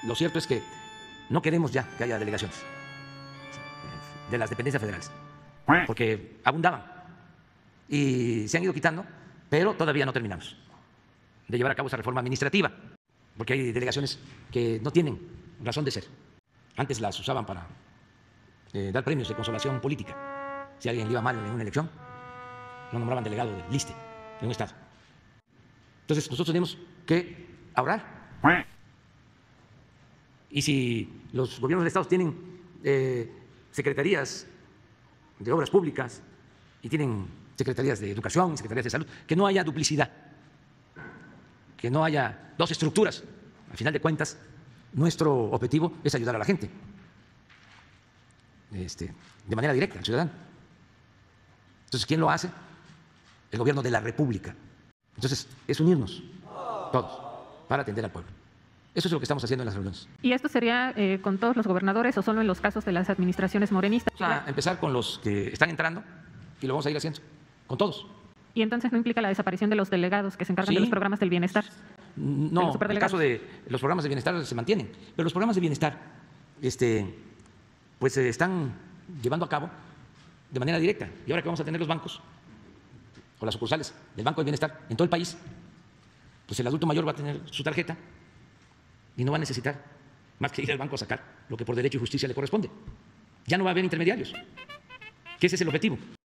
lo cierto es que no queremos ya que haya delegaciones de las dependencias federales, porque abundaban y se han ido quitando, pero todavía no terminamos de llevar a cabo esa reforma administrativa, porque hay delegaciones que no tienen razón de ser. Antes las usaban para dar premios de consolación política. Si a alguien le iba mal en una elección, lo nombraban delegado del liste de un estado. Entonces nosotros tenemos que ahorrar. Y si los gobiernos del estado tienen secretarías de obras públicas y tienen secretarías de educación y secretarías de salud, que no haya duplicidad, que no haya dos estructuras. Al final de cuentas, nuestro objetivo es ayudar a la gente de manera directa, al ciudadano. Entonces, ¿quién lo hace? El gobierno de la República. Entonces, es unirnos todos para atender al pueblo. Eso es lo que estamos haciendo en las reuniones. ¿Y esto sería con todos los gobernadores o solo en los casos de las administraciones morenistas? Vamos a empezar con los que están entrando y lo vamos a ir haciendo, con todos. ¿Y entonces no implica la desaparición de los delegados que se encargan de los programas del bienestar? No, en el caso de los programas de bienestar se mantienen, pero los programas de bienestar pues se están llevando a cabo de manera directa. Y ahora que vamos a tener los bancos o las sucursales del Banco de Bienestar en todo el país, pues el adulto mayor va a tener su tarjeta y no va a necesitar más que ir al banco a sacar lo que por derecho y justicia le corresponde. Ya no va a haber intermediarios, que ese es el objetivo.